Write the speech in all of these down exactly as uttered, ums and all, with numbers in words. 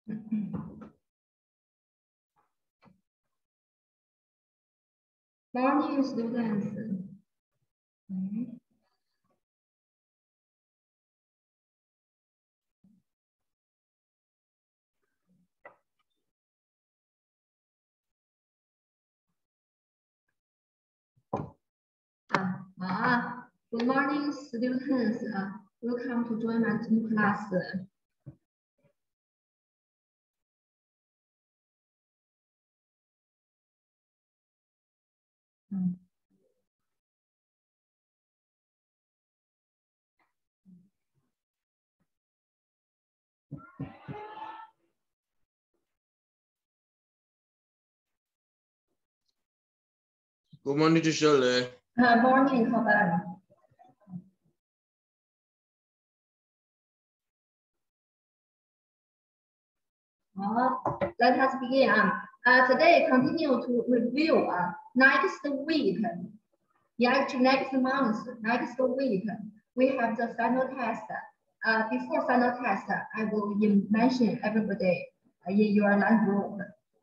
Morning, students. Mm-hmm. Ah, ah, good morning, students. Uh, welcome to join my Zoom class. Mm. Good morning, teacher Lei. Uh, morning, how about you? Uh, let us begin. Um, uh, today, continue to review uh, next week. Yeah, next month, next week, we have the final test. Uh, before final test, I will mention everybody in your lunch group.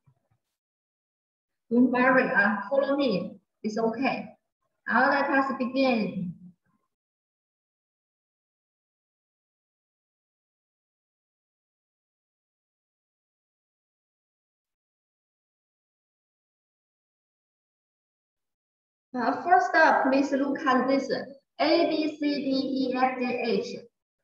Don't worry, uh, follow me, it's okay. Now let us begin. Uh, first up, please look at this A, B, C, D, E, F, G, H.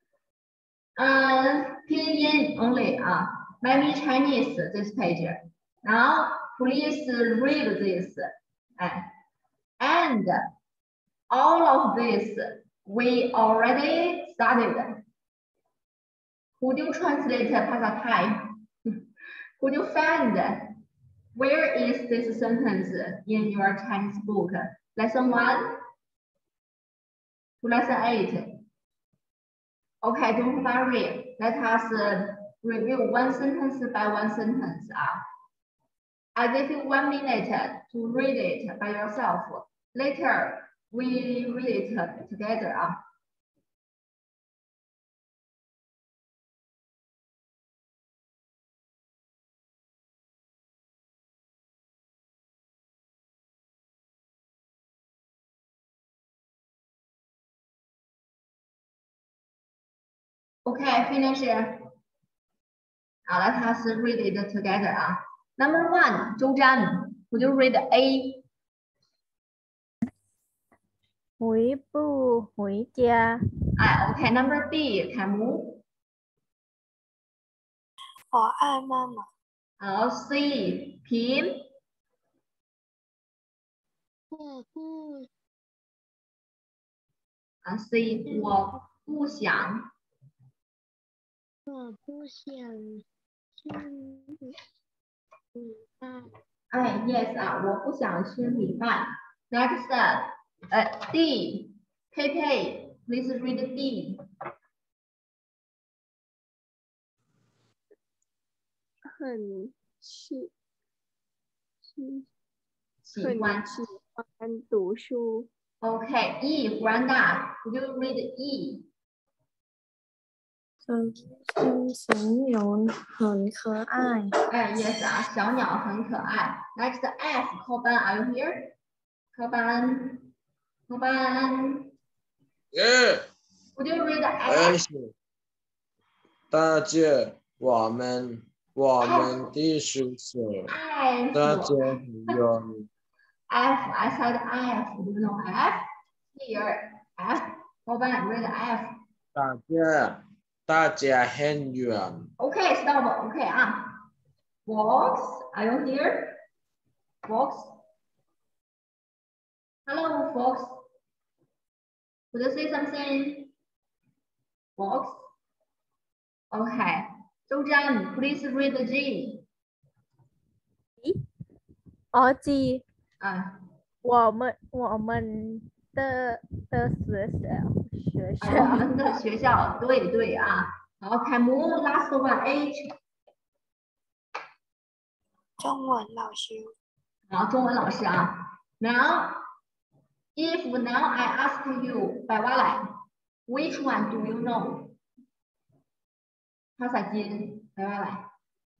Uh, Pinyin only. Uh, maybe Chinese this page. Now, please read this. Uh, and all of this we already studied. Could you translate Pasa Thai? Could you find where is this sentence in your Chinese book? Lesson one to lesson eight. Okay, don't worry. Let us uh, review one sentence by one sentence. Uh. I give you one minute to read it by yourself. Later, we read it together. Uh. Okay, finish it. Uh, let us read it together. Uh. Number one, Zhou Zhan, would you read A? 回不回家 Ah, okay, number B, 凯木。 我爱妈妈。 好 ，C， 平。 嗯嗯。 啊 ，C， 我不想。 我不想吃米饭。 哎 ，yes 啊，我不想吃米饭。Next， 呃 ，D，K K，please read D。 很喜喜喜欢。 喜欢读书。 Okay, E, Brenda，would you read E？ 嗯嗯，小鸟很可爱。 哎 ，yes 啊，小鸟很可爱。Next F， 扣班 ，Are you here？ 扣班，扣班。 Yeah. Would you read F？ 哎，大姐，我们我们的宿舍，大姐很远。 F, I said F, do you know F? Here, F, go back, read F. 大姐，大姐很远。 Okay, stop, okay 啊。Fox, are you here? Fox? Hello, Fox. Could you say something? Fox? Okay. Zhou Zhan, please read the G. 哦 G 啊， 我们我们的的学校学啊校我们的学校，对对啊。好，凯木 last one H。 中文老师。 好，中文老师啊。Now, if now I ask you 百万来 which one do you know? 帕萨金，百万来。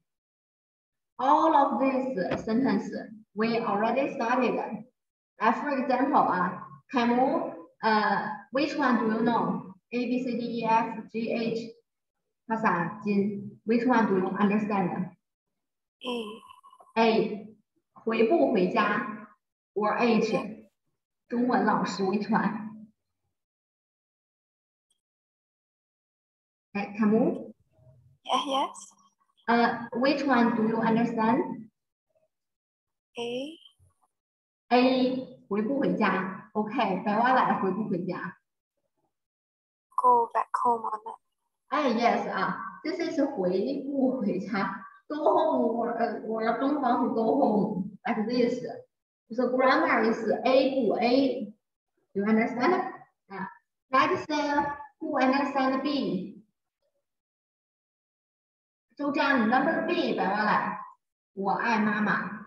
all of this sentence we already started. Uh, for example, uh, Camus, uh, which one do you know? A, B, C, D, E, F, G, H. ภาษาจีน which one do you understand? A. A. 回不回家 or H. 中文老师 which one? Okay, Camus? Yeah, yes. Uh, which one do you understand? A. A. 回不回家 OK แปลว่าอะไร回不回家 Go back home or not? 哎 yes 啊 this is 回不回家 go home or, uh, or don't want to go home like this so grammar is A 不 A you understand? Uh, next uh, who understand B? 周章 number B แปลว่าอะไร我爱妈妈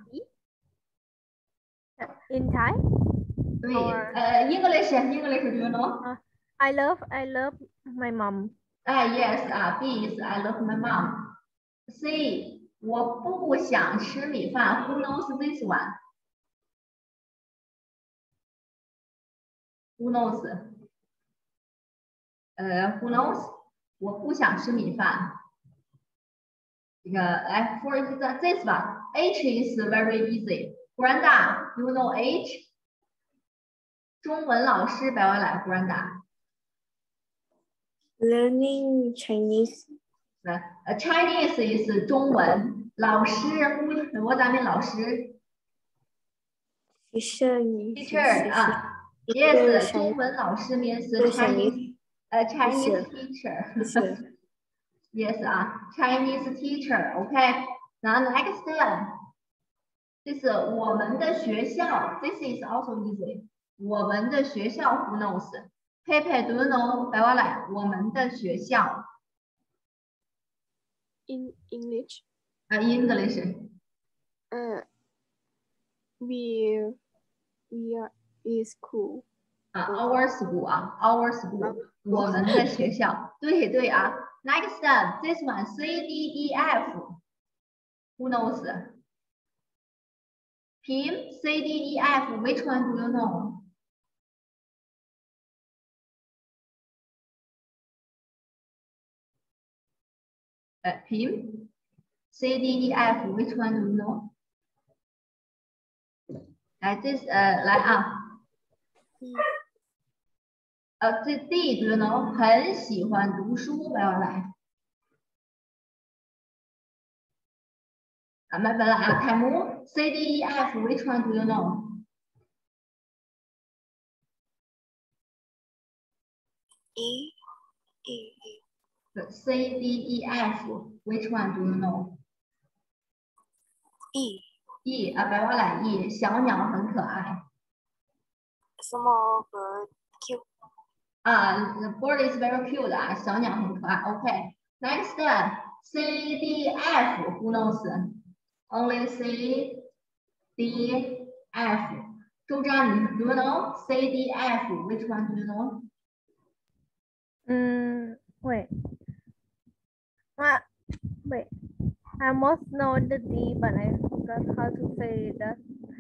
In Thai? 对 Or- 呃 English English do you know? Uh, I love I love my mom. Ah, yes, uh, B is I love my mom. C, 我不想吃米饭 Who knows this one? Who knows? 呃 Who knows? 我不想吃米饭。这个来 for example, this one. H is very easy. Granda, you know H? 中文老师白话来 Granda. Learning Chinese. 呃 Chinese is 中文，老师 who what I mean 老师 Teacher. teacher 啊 yes 中文老师 means Chinese 呃 Chinese teacher Teacher. yes 啊 Chinese teacher OK 然后 next one 这是我们的学校 this is also easy 我们的学校 who knows Pepe do you know 白话来我们的学校 In English. 啊 English Uh, we we are is school. 啊 our school 啊 our school 我们的学校对对啊 next one this one C D E F who knows Pim C D E F which one do you know uh, Pim C D E F which one do you know 来这呃来啊呃这 D do you know 很喜欢读书来来啊慢慢来啊凯姆 C D E F which one do you know E. E. E. C D E F which one do you know E. E 啊白话来 E 小鸟很可爱 Small bird. Cute. 啊 the bird is very cute 啊小鸟很可爱 OK next one C D F who knows only C D F 周章 do you know C D F which one do you know Mm, wait. Uh, wait. I almost know the D, but I forgot how to say that.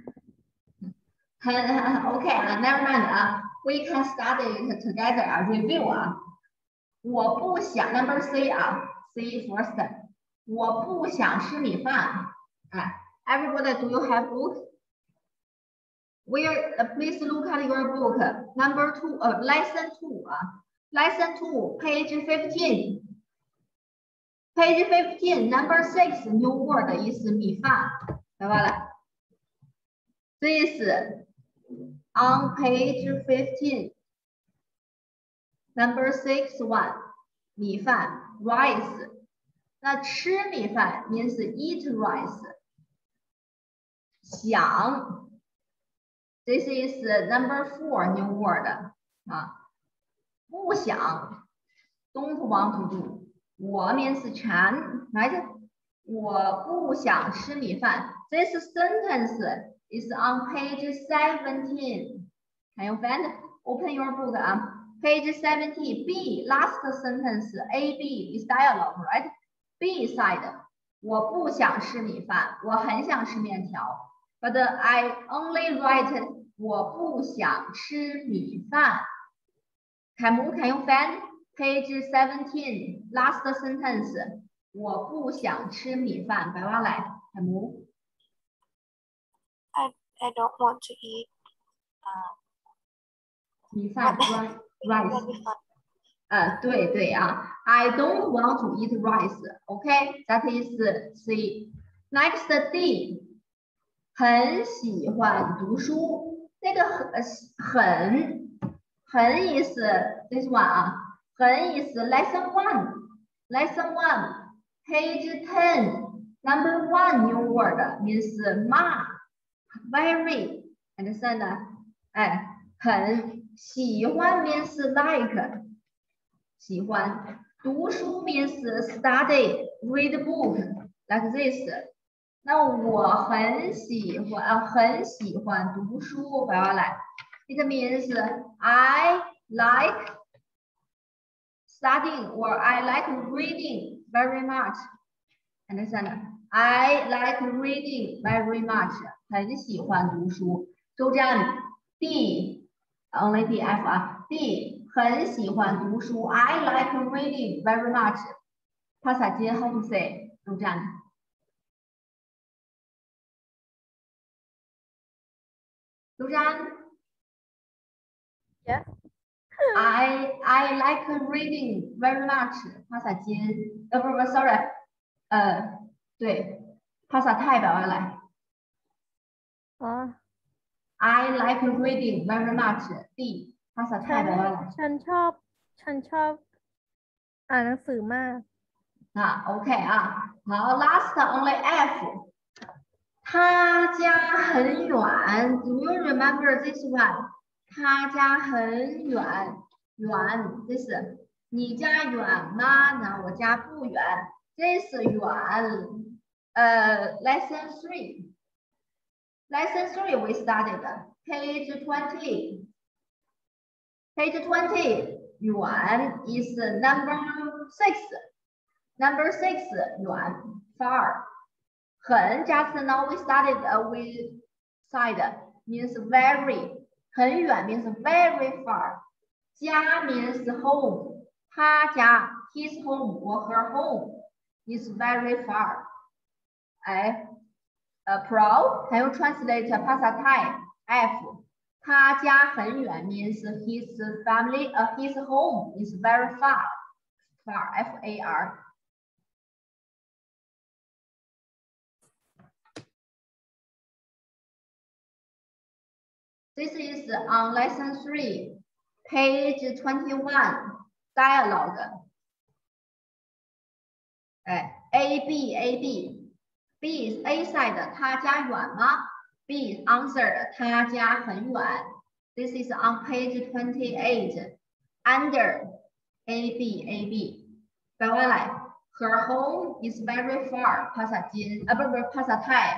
OK 啊 never mind 啊 we can study it together 啊 review 啊我不想 number C 啊 C first 我不想吃米饭啊 everybody do you have book where uh, please look at your book number two uh, lesson two 啊 lesson two page fifteen page fifteen number six new word is 米饭明白了 this on page fifteen number six one 米饭 rice 那吃米饭 means eat rice 想 this is number four new word 啊不想 don't want to do 我 means 馋 right 我不想吃米饭 this sentence is on page seventeen can you find open your book 啊 page seventeen B last sentence A B is dialogue right B side 我不想吃米饭，我很想吃面条。But I only write 我不想吃米饭。凯姆 ，Can you find page seventeen last sentence？ 我不想吃米饭，白话来，凯姆。 I I don't want to eat. 米饭 rice。呃，对对啊 ，I don't want to eat rice。OK，that is C。Next D， 很喜欢读书。那个很很很 is this one 啊，很 is lesson one。Lesson one page ten。Number one new word means much。Very understand？ 哎，很喜欢 means like。喜欢读书 means study read book like this。那我很喜欢呃很喜欢读书，白话来 ，it means I like studying or I like reading very much. Understand? I like reading very much. 很喜欢读书。周战 D only D F 啊 D。很喜欢读书 ，I like reading very much。帕萨金 how to say？ 周战。周战。 Yeah. I I like reading very much。帕萨金，呃不不 ，sorry， 呃对，帕萨泰表来。 哦。 I like reading very much。D。ภาษาไทยแปลว่าอะไรฉันชอบฉันชอบอ่านหนังสือมากอ่าโอเคอ่ะ好 last only F 他家很远 Do you remember this one 他家很远远 this 你家远吗那我家不远 this 远呃 lesson three lesson three we studied page twenty Page twenty, yuan is number six. Number six, yuan, far. 很 just now we started uh, with side means very. 很远 means very far. 家 means home. 他家 his home or her home is very far. 哎，呃 Pro, can you translate ภาษาไทย F? 他家很远 means his family, uh, his home is very far. Far, F A R. This is on lesson three, page twenty-one, dialogue. 哎 A B A B B is A side. 他家远吗？ B is answered. 他家很远。This is on page twenty-eight. Under A B A B. แปลว่าอะไร Her home is very far. ภาษาจีนอ่ะ不不ภาษาไทย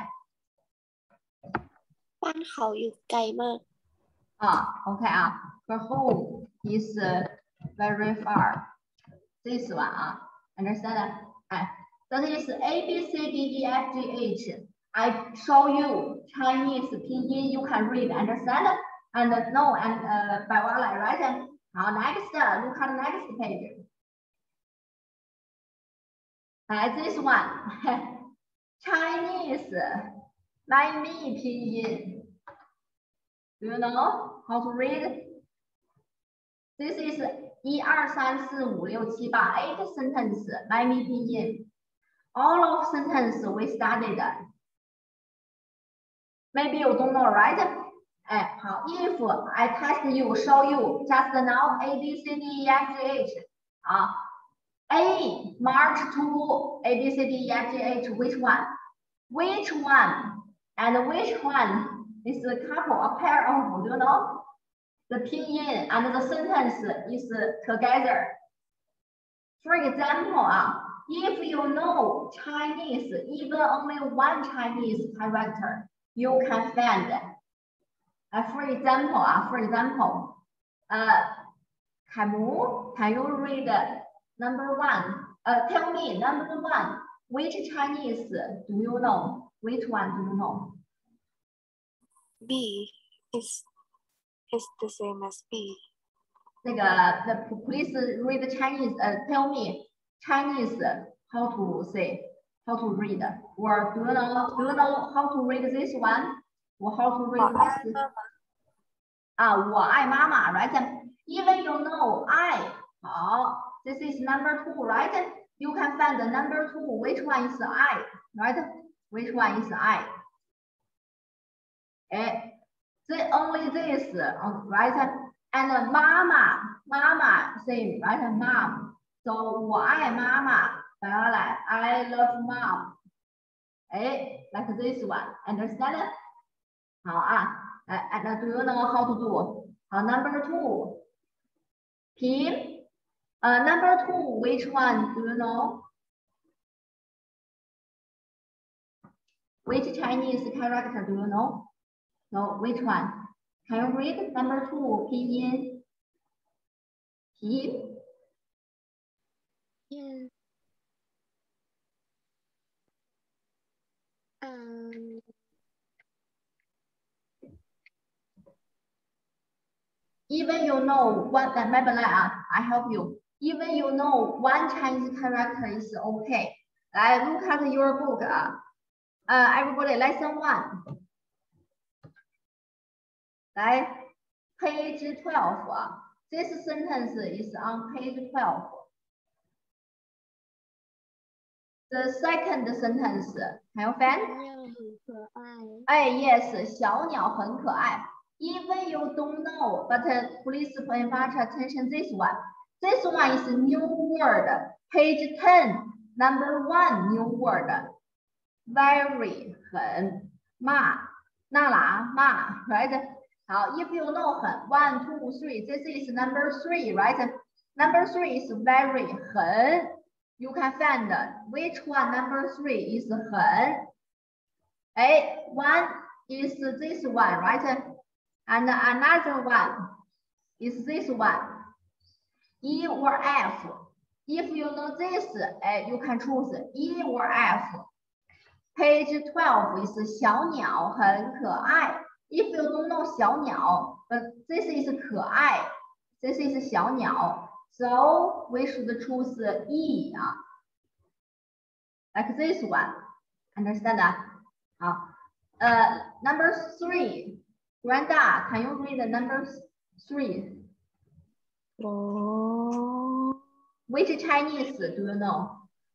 บ้านเขาอยู่ไกลมากอ่าโอเคอ่ะ Her home is very far. This one 啊 Understand? 哎 That is A B C D E F G H. I show you Chinese pinyin. You can read, understand, and know, and uh, แปลว่าอะไร right? 好 next, look at next page. Uh, this one, Chinese, like me pinyin. Do you know how to read? This is 一二三四五六七八 eight sentence, like me pinyin. All of sentence we studied. Maybe you don't know, right? 哎，好 if I test you, show you, just now A B C D E F G H 啊 A march to A B C D E F G H, which one? Which one? And which one is a couple, a pair of, do you know? The pinyin and the sentence is together. For example, uh, if you know Chinese, even only one Chinese character, you can find. Uh, for example, uh, for example, uh, Kamu, can you read number one? Uh, tell me number one. Which Chinese do you know? Which one do you know? B is is the same as B. 那个 the please read Chinese. Uh, tell me Chinese how to say, how to read, or do you know do you know how to read this one, or how to read this? 啊，我爱妈妈 right? Even you know I. 好 ，this is number two, right? You can find the number two. Which one is I, right? Which one is I? 哎，这 only this, right? And 妈妈，妈妈 same, right? Mom. So 我爱妈妈，摆过来 I love mom. 哎 ，like this one. Understand? 好啊，哎，and do you know how to do? 好 ，number two. P. Uh, number two, which one do you know? Which Chinese character do you know? No, which one? Can you read number two, pinyin? P. Yeah. Um. Even you know what, I help you. Even you know one Chinese character is okay. I look at your book. Uh, uh, everybody, lesson one. Right? Page twelve. This sentence is on page twelve. The second sentence, can you find? 很可爱。 哎 yes, 小鸟很可爱。Even you don't know, but please pay much attention this one. This one is new word. Page ten, number one new word. Very 很骂那啦骂 right? 好 if you know 很 one, two, three, this is number three, right? Number three is very 很 you can find which one number three is 很 A one is this one, right? And another one is this one, E or F. If you know this, uh, you can choose E or F. Page twelve is 小鸟很可爱. If you don't know 小鸟, but this is 可爱, this is 小鸟. So we should choose E, uh, like this one. Understand that? Uh, uh, number three. Brenda, can you read the number three? Oh. Which Chinese do you know?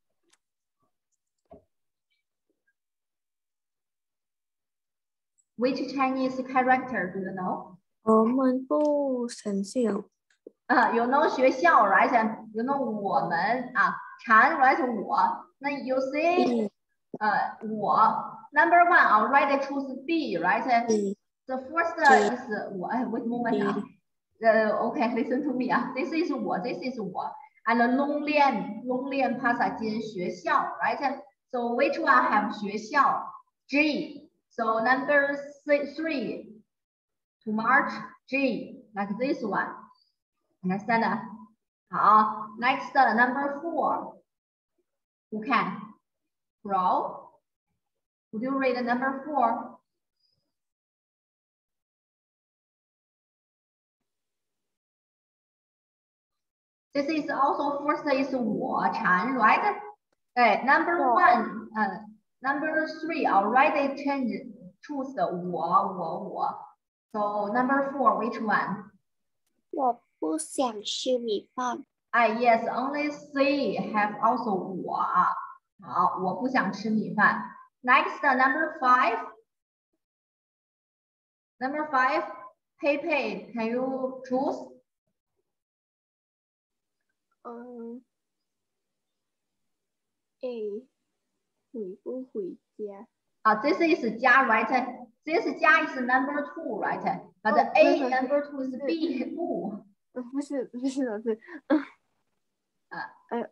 Which Chinese character do you know? 我们不生性。 Uh, you know 学校 right? You know 我们啊，蝉 right 我。那 you see 呃我 number one already choose B right? The first is 我 wait a moment 呃 okay listen to me 啊 this is 我 this is 我 and 龙练龙练帕萨金学校 right? So which one have 学校 G. So number three to March G like this one. Understand? 好 next number four. Who can? Pro. Would you read number four? This is also first is 我蝉 right? Okay, number one, uh, number three already changed, choose the 我我我. So number four, which one? 我不想吃米饭. Ah, yes, only C have also 我. 好，我不想吃米饭. Next, number five. Number five, Pei Pei, can you choose? 嗯 A 回不回家? Uh, this is 加 right? This 加 is number two, right? But oh, A 对 number two is B. 不， 不是不是老师， 啊呃，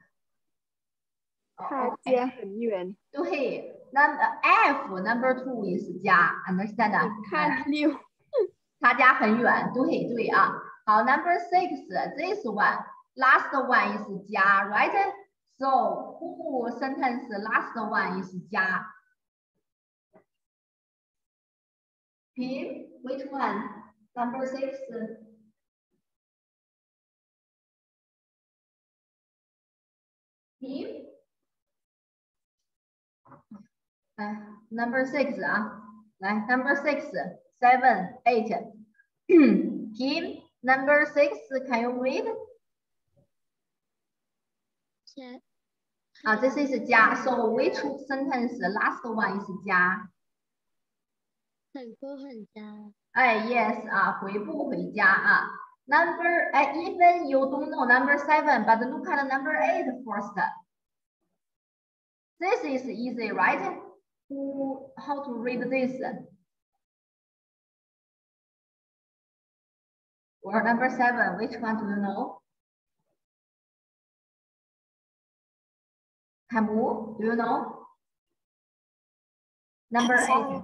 他 okay. 家很远。 对 ，number F number two is 加 ，understand？ 他六， 他家很远，对对啊。好 ，number six this one last one is 加 ，right？ So who sentence last one is 加 Pim, which one? Number six. Pim? Uh, number six 啊，来 number six, seven, eight. Pim, number six, can you read? Yeah. Ah, this is 加 so which sentence last one is 加很不很加哎 yes 啊，回不回家啊 number 哎 even you don't know number seven but look at number eight first. This is easy, right? Who, how to read this? Or number seven, which one do you know? Kamu, do you know? Number eight.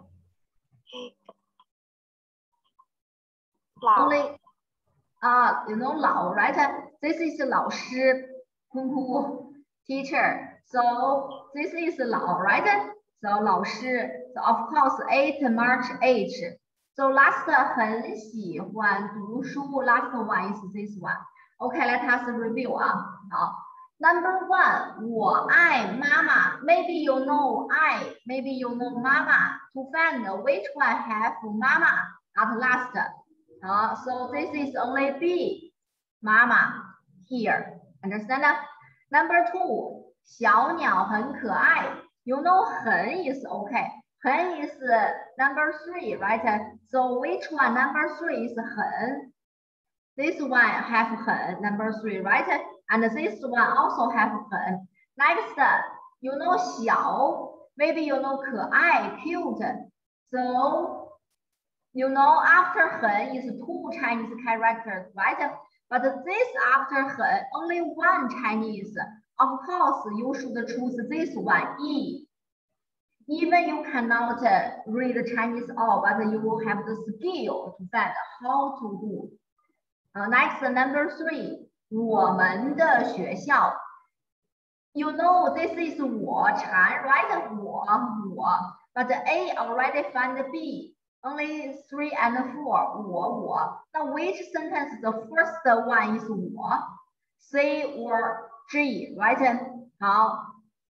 Only, uh, you know, 老, right? This is 老师, teacher. So this is 老, right? So 老师. So of course, eight March H. So last 很喜欢读书. Last one is this one. Okay, let us review 啊. 好. Number one, 我爱妈妈. Maybe you know I, maybe you know mama. To find which one have mama at last. Uh, so this is only B, mama here. Understand that? Number two, 小鸟很可爱. You know 很 is okay. 很 is number three, right? So which one number three is 很? This one have 很, number three, right? And this one also have 很. Next, you know 小. Maybe you know 可爱, cute. So you know, after 很 is two Chinese characters, right? But this after 很, only one Chinese. Of course, you should choose this one, E. Even you cannot read Chinese all, but you will have the skill to find how to do. Uh, next, number three, 我们的学校. You know, this is 我禅, right? 我, 我. But A already find B. Only three and four, 我, 我. Now, which sentence the first one is 我? C or G, right? 好.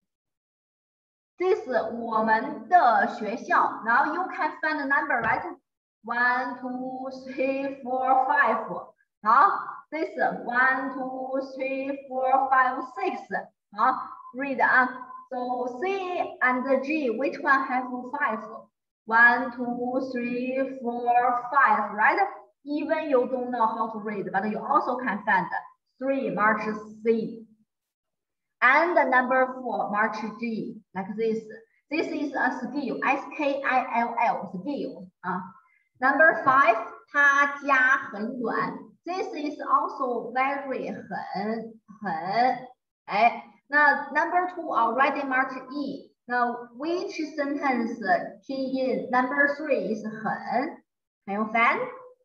This 我们的学校. Now you can find the number, right? One, two, three, four, five. 好. This one, two, three, four, five, six. 好. Read 啊. So C and G, which one have five? One, two, three, four, five, right? Even you don't know how to read, but you also can find three, march C. And the number four, march G, like this. This is a skill, S K I L L, skill. Uh. Number five, 他家很远. This is also very 很, 很. Eh? Now, number two already march E. Now, which sentence pinyin number three is 很? Can you find?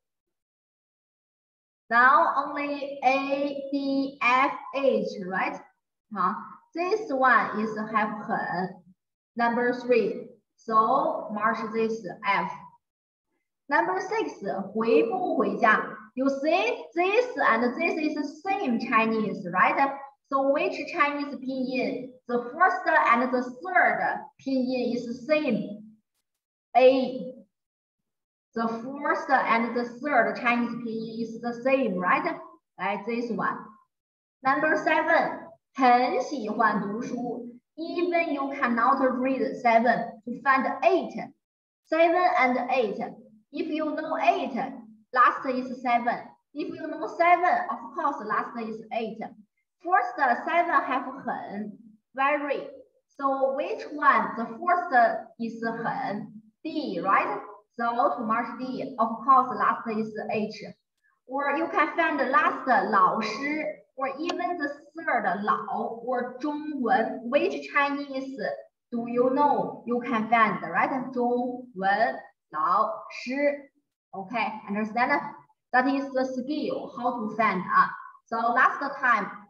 Now only A, D, F, H, right? Huh? This one is have 很, number three. So mark this F. Number six, 回不回家? You see, this and this is same Chinese, right? So which Chinese pinyin? The first and the third pinyin is same. A. The first and the third Chinese pinyin is the same, right? Like this one. Number seven, 很喜欢读书. Even you cannot read seven to find eight. Seven and eight. If you know eight, last is seven. If you know seven, of course, last is eight. First seven have 很, very. So which one? The first is 很, D, right? So to mark D, of course, last is H. Or you can find the last 老师, or even the third 老 or 中文. Which Chinese do you know? You can find, right? 中文老师. Okay, understand? That is the skill how to find. Uh. So last time,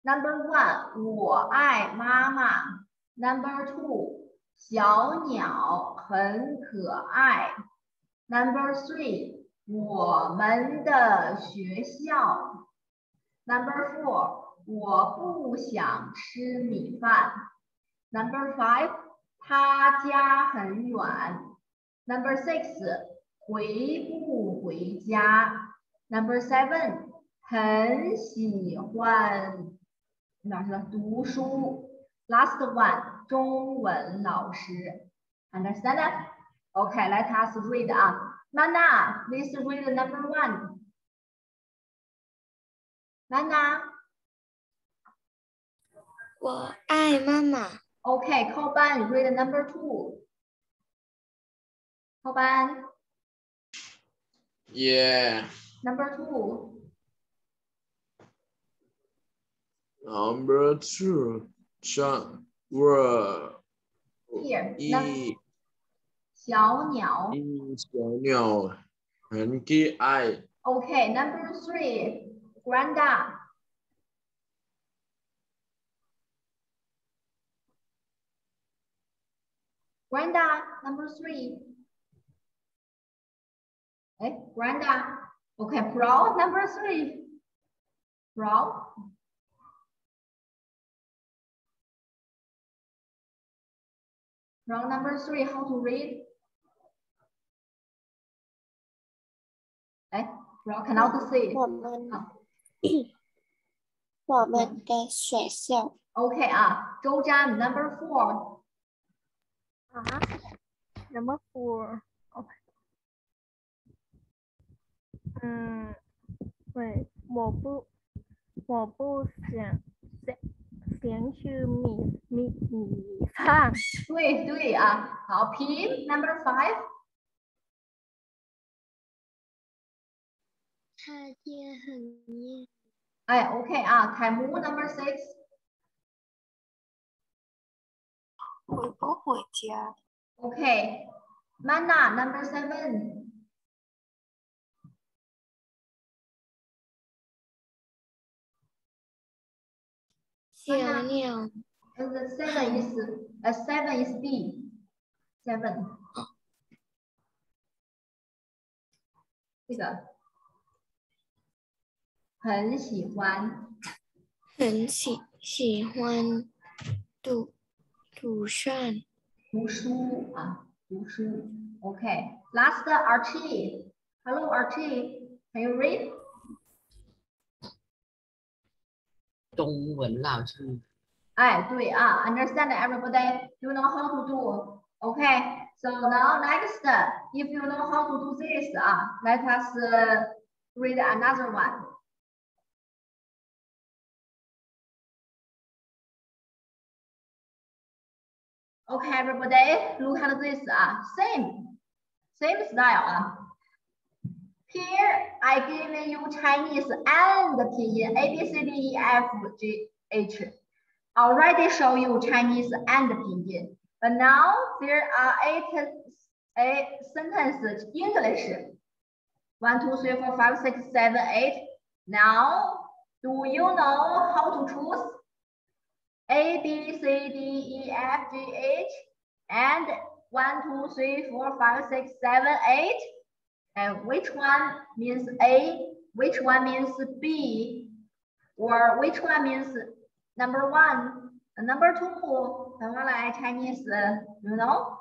Number one， 我爱妈妈。Number two， 小鸟很可爱。Number three， 我们的学校。Number four， 我不想吃米饭。Number five， 他家很远。Number six， 回不回家。Number seven， 很喜欢哪是读书。Last one， 中文老师。Understand that? Okay, let us read 啊。Nana, please read number one. Nana. 我爱妈妈。 Okay, 扣班 read number two. 扣班。 Yeah. Number two. Number two. 上我 Here. 一小鸟。 一小鸟很可爱。 Okay, number three. Granda. Granda, number three. Eh, Granda. Okay, Pro, number three. Pro. Pro, number three, how to read? Eh, Pro cannot see. 我们我们的学校。 Okay 啊，周占 number four. Uh-huh. Number four. Okay. 嗯，对，我不，我不想想想吃米米米饭。 对对啊，好，拼 number five. 他家很远。 哎 ，OK 啊，凯木 number six. 回不回家？ OK. Mana number seven. 小鸟。 The seven is a seven is D. Seven. 这个很喜欢。 很喜喜欢读读书。 读书啊，读书。OK. Last Archie. Hello Archie. Can you read? 中文老师。 哎，对啊 ，understand everybody. You know how to do. Okay. So now next, if you know how to do this, ah, let us uh, read another one. Okay, everybody, look at this. Ah, same, same style. Ah. Here, I give you Chinese and Pinyin A B C D E F G H. Already show you Chinese and Pinyin, but now there are eight, eight sentences English. One, two, three, four, five, six, seven, eight. Now, do you know how to choose? A, B, C, D, E, F, G, H, and one, two, three, four, five, six, seven, eight. And which one means A, which one means B, or which one means number one, and number two, Chinese, you know?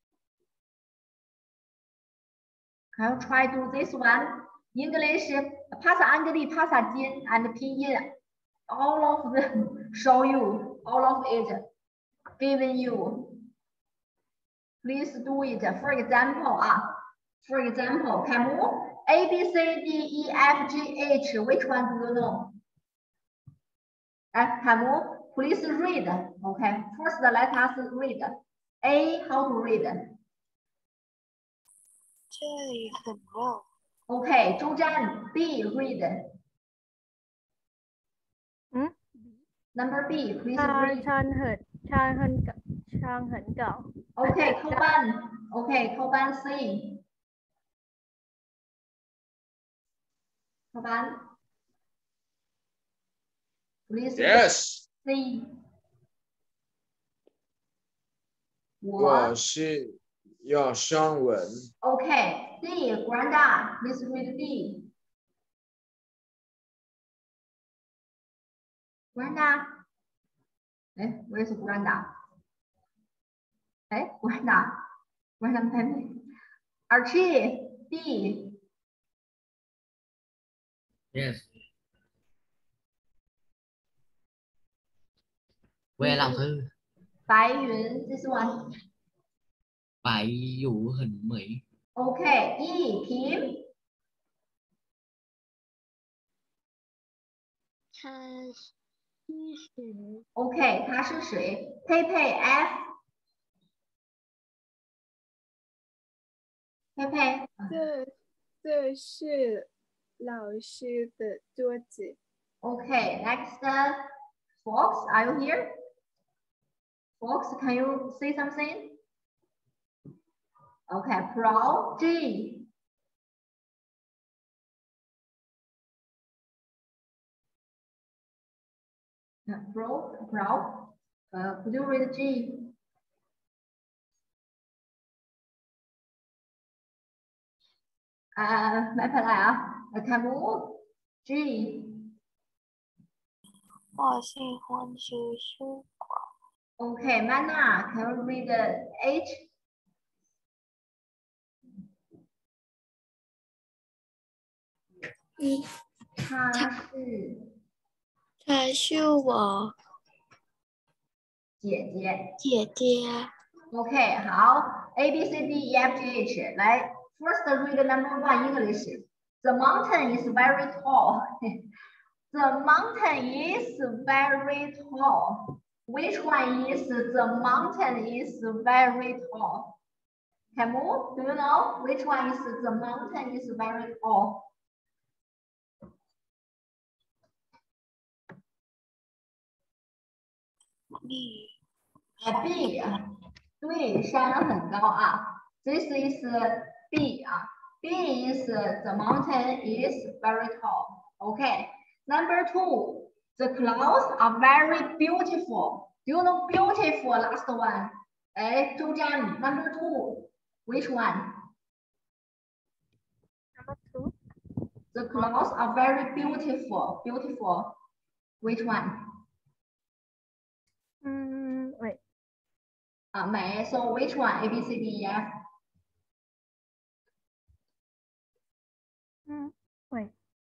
Can you try do this one? English, Pasa Angli, Pasa Jin, and Pinyin. All of them show you, all of it given you. Please do it. For example, uh, for example, Camu, A, B, C, D, E, F, G, H. Which one do you know? Uh, Camu, please read. Okay, first let us read. A, how to read? 这里很热。 Okay, 周占 B, read. 嗯 Number B, please ช่าง read. ช่าง很ช่าง很เก่าช่าง很เก่า Okay, 扣班 Okay, 扣班 C. 扣班 Please Yes. say. 我我是要上文。 Okay. D. Granda. Please read D. Granda. Eh, where's Granda? Eh, Granda. Granda baby. Archie. D. Yes. Quê làm thư. 白云 this one. Bài dụ hình Mỹ. Okay. E. Kim. 他是谁？ Okay. 他是谁？佩佩 F. 佩佩。 这这是老师的桌子。 Okay. Next. uh, Fox. Are you here? Fox, can you say something? Okay. Pro. G. Yeah, Pro. Pro. Uh, could you read G? À, mẹ phải lại à? Can move? G. 我喜欢吃水果。 Okay, Mana, can you read the H? 一， 它是她是我姐姐。 姐姐。 Okay, 好 A B C D E F G H 来 first read number one English. The mountain is very tall. The mountain is very tall. Which one is the mountain is very tall? Camu, do you know which one is the mountain is very tall? B. B 对，山很高啊。This is B 啊。B is the mountain is very tall. Okay. Number two, the clouds are very beautiful. Do you know beautiful? Last one. 哎，周占 number two. Which one? Number two. The clouds are very beautiful. Beautiful. Which one? 嗯，wait. 啊，美。So which one? A, B, C, D, E, F. 嗯，wait.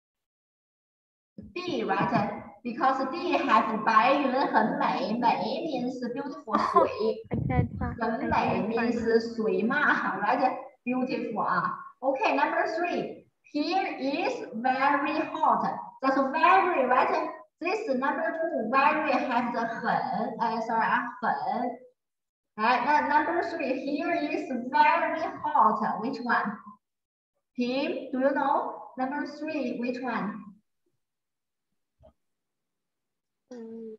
D, right? Because D have 白云很美，美 means beautiful 水， I can't find. 很 I 美 can't find. means 水嘛 ，right? Beautiful 啊。Okay, number three. Here is very hot. That's very, right? This number two, very has the 很，哎，sorry 啊，很。哎，那 number three, here is very hot. Which one? Tim, do you know? Number three, which one? 嗯，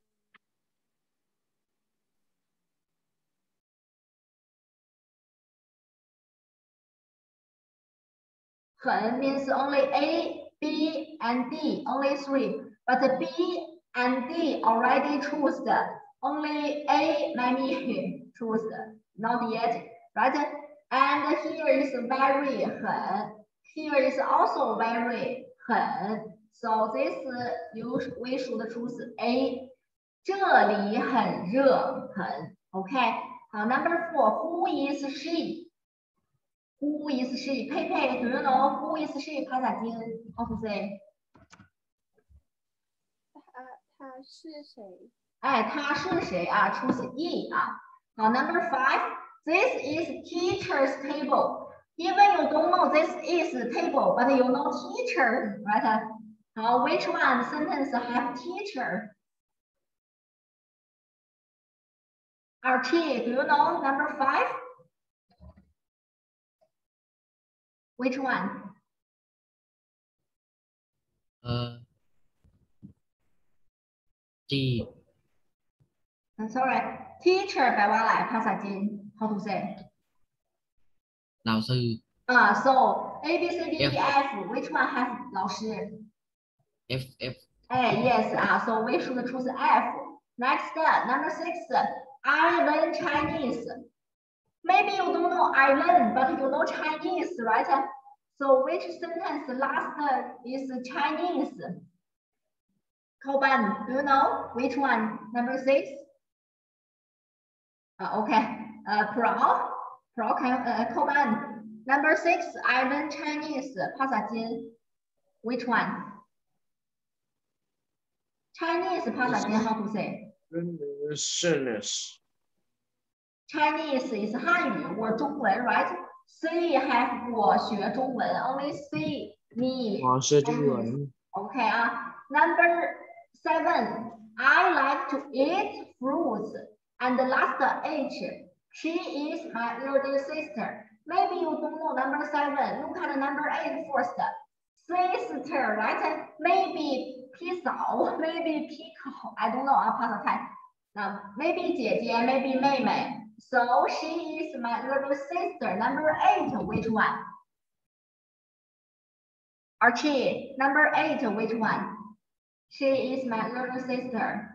很 means only A, B, and D, only three. But B and D already choose the only A, maybe choose the, not yet, right? And here is very 很 here is also very 很 so this you we should choose A. 这里很热，很 OK. 好 ，Number four, who is she? Who is she? 佩佩 do you know who is she? 帕萨金 how to say? 他他是谁？ 哎，他是谁啊？出现 E 啊。好 ，Number five, this is teacher's table. Even you don't know this is table, but you know teacher, right? 好 ，which one sentence have teacher? Archie, do you know number five? Which one? 呃 G. I'm sorry. Teacher แปลว่าอะไรภาษาจีน How to say? 老师 Ah, so A B C D E F. F. Which one has 老师 F F. 哎 ，yes 啊 ，so we should choose F. Next, number six, I learn Chinese. Maybe you don't know I learn, but you know Chinese, right? So which sentence last is Chinese? Koban, do you know which one? Number six? Uh, okay, uh, Pro, Pro, can, uh, Koban. Number six, I learn Chinese. 帕萨金 which one? Chinese 帕萨金 how to say? Chinese. Chinese is 汉语或中文 right? C have 我学中文 only C me. 我学中文。 Okay 啊 number seven, I like to eat fruits. And the last H, she is my elder sister. Maybe you don't know number seven. Look at number eight first. Sister, right? Maybe 皮嫂 maybe 皮口 I don't know 啊 pass time. Now maybe 姐姐 maybe 妹妹 So she is my little sister. Number eight, which one? Archie, number eight, which one? She is my little sister.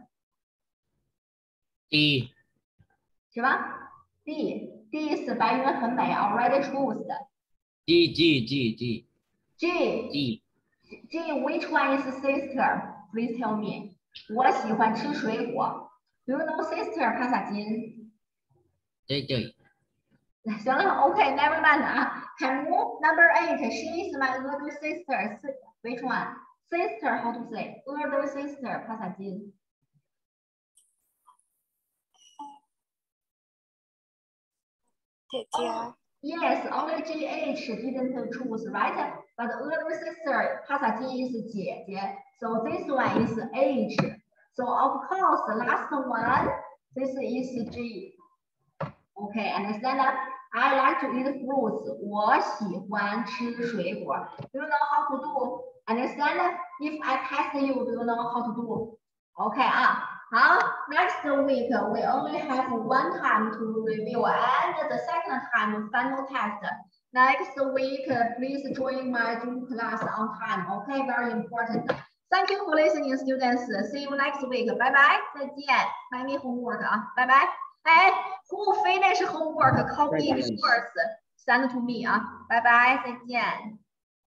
D. 什么 D D 是白云很美 already choose. G G G G G G G which one is sister? Please tell me. 我喜欢吃水果。Do you know sister 帕萨金？ J J 行了 ，OK never mind 啊。海木 number eight, she is my little sister. Which one? Sister how to say? Little sister 帕萨金。 姐姐。 Yes, only G H didn't choose, right? But older sister, 帕萨金 is 姐姐. So this one is H. So of course, the last one, this is G. Okay, understand that? I like to eat fruits. 我喜欢吃水果. Do you know how to do? Understand? If I test you, do you know how to do? Okay, 啊。 好 next week we only have one time to review and the second time final test. Next week, please join my Zoom class on time. Okay, very important. Thank you for listening, students. See you next week. Bye bye. 再见。Make me homework 啊，拜拜。哎 ，Who finish homework? Copy first. Send to me 啊，拜拜，再见。